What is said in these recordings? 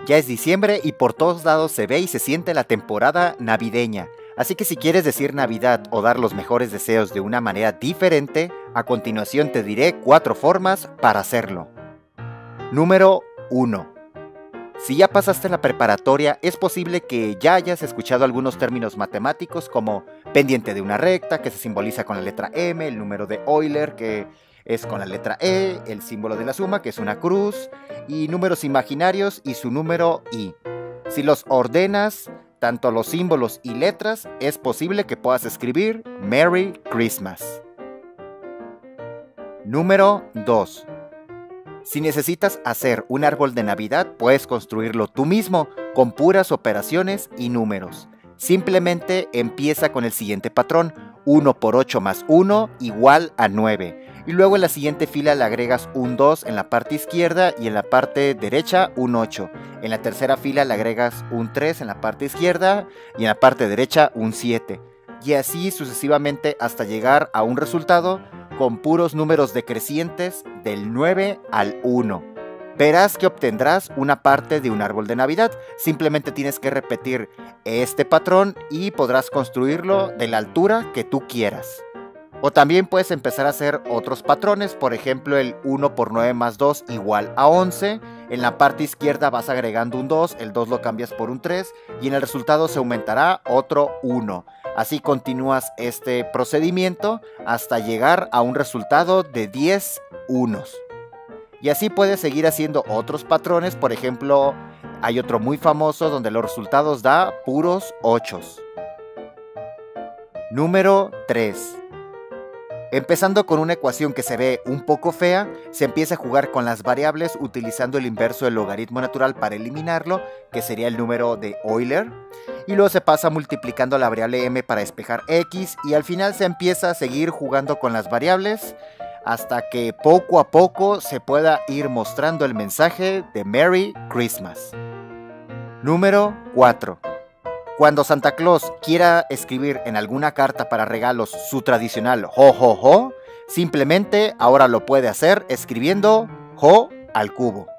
Ya es diciembre y por todos lados se ve y se siente la temporada navideña. Así que si quieres decir Navidad o dar los mejores deseos de una manera diferente, a continuación te diré 4 formas para hacerlo. Número 1. Si ya pasaste la preparatoria, es posible que ya hayas escuchado algunos términos matemáticos como pendiente de una recta, que se simboliza con la letra M, el número de Euler, que es con la letra E, el símbolo de la suma, que es una cruz, y números imaginarios y su número I. Si los ordenas, tanto los símbolos y letras, es posible que puedas escribir Merry Christmas. Número 2. Si necesitas hacer un árbol de Navidad, puedes construirlo tú mismo, con puras operaciones y números. Simplemente empieza con el siguiente patrón: 1 por 8 más 1 igual a 9. Y luego en la siguiente fila le agregas un 2 en la parte izquierda y en la parte derecha un 8. En la tercera fila le agregas un 3 en la parte izquierda y en la parte derecha un 7. Y así sucesivamente hasta llegar a un resultado con puros números decrecientes del 9 al 1. Verás que obtendrás una parte de un árbol de Navidad. Simplemente tienes que repetir este patrón y podrás construirlo de la altura que tú quieras. O también puedes empezar a hacer otros patrones, por ejemplo el 1 por 9 más 2 igual a 11. En la parte izquierda vas agregando un 2, el 2 lo cambias por un 3 y en el resultado se aumentará otro 1. Así continúas este procedimiento hasta llegar a un resultado de 10 unos. Y así puedes seguir haciendo otros patrones, por ejemplo, hay otro muy famoso donde los resultados da puros 8. Número 3. Empezando con una ecuación que se ve un poco fea, se empieza a jugar con las variables utilizando el inverso del logaritmo natural para eliminarlo, que sería el número de Euler. Y luego se pasa multiplicando la variable m para despejar x y al final se empieza a seguir jugando con las variables hasta que poco a poco se pueda ir mostrando el mensaje de Merry Christmas. Número 4. Cuando Santa Claus quiera escribir en alguna carta para regalos su tradicional jo jo jo, simplemente ahora lo puede hacer escribiendo jo al cubo.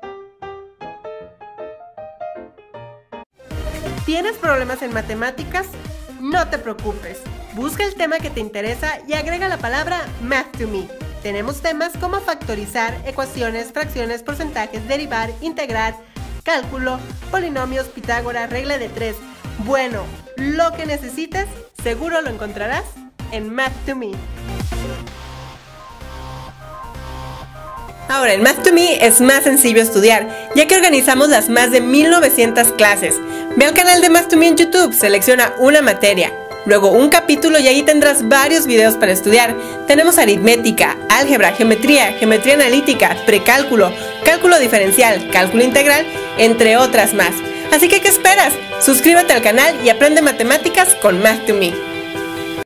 ¿Tienes problemas en matemáticas? No te preocupes. Busca el tema que te interesa y agrega la palabra Math to Me. Tenemos temas como factorizar, ecuaciones, fracciones, porcentajes, derivar, integrar, cálculo, polinomios, Pitágoras, regla de 3. Bueno, lo que necesites, seguro lo encontrarás en Math to Me. Ahora, en Math to Me es más sencillo estudiar, ya que organizamos las más de 1900 clases. Ve al canal de Math to Me en YouTube, selecciona una materia, luego un capítulo y ahí tendrás varios videos para estudiar. Tenemos aritmética, álgebra, geometría, geometría analítica, precálculo, cálculo diferencial, cálculo integral, entre otras más. Así que, ¿qué esperas? Suscríbete al canal y aprende matemáticas con Math to Me.